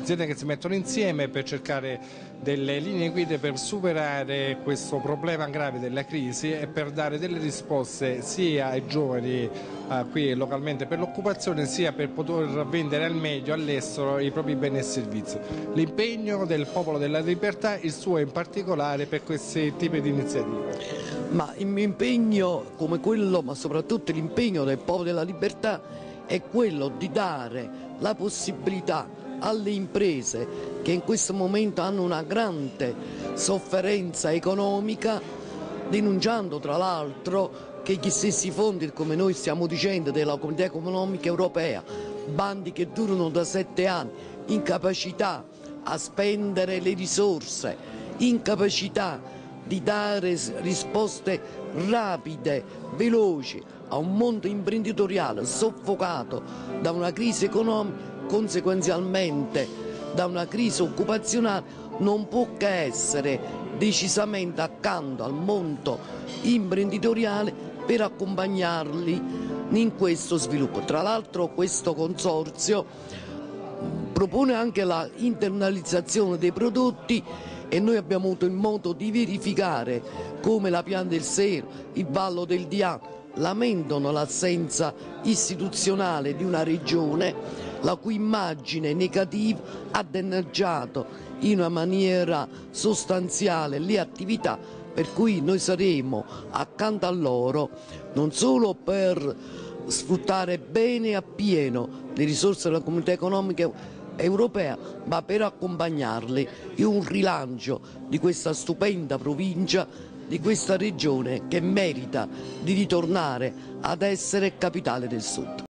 aziende che si mettono insieme per cercare delle linee guida per superare questo problema grave della crisi e per dare delle risposte sia ai giovani qui localmente per l'occupazione, sia per poter vendere al meglio all'estero i propri beni e servizi. L'impegno del Popolo della Libertà, il suo in particolare per questi tipi di iniziative. Ma il mio impegno come quello, ma soprattutto l'impegno del Popolo della Libertà è quello di dare la possibilità alle imprese che in questo momento hanno una grande sofferenza economica, denunciando tra l'altro che gli stessi fondi, come noi stiamo dicendo, della Comunità Economica Europea, bandi che durano da 7 anni, incapacità a spendere le risorse, incapacità di dare risposte rapide, veloci a un mondo imprenditoriale soffocato da una crisi economica, conseguenzialmente da una crisi occupazionale, non può che essere decisamente accanto al mondo imprenditoriale per accompagnarli in questo sviluppo. Tra l'altro questo consorzio propone anche la internalizzazione dei prodotti e noi abbiamo avuto il modo di verificare come la Piana del Sero, il Vallo del Diano lamentano l'assenza istituzionale di una regione la cui immagine negativa ha danneggiato in una maniera sostanziale le attività, per cui noi saremo accanto a loro non solo per sfruttare bene e appieno le risorse della Comunità Economica Europea, ma per accompagnarli in un rilancio di questa stupenda provincia, di questa regione che merita di ritornare ad essere capitale del Sud.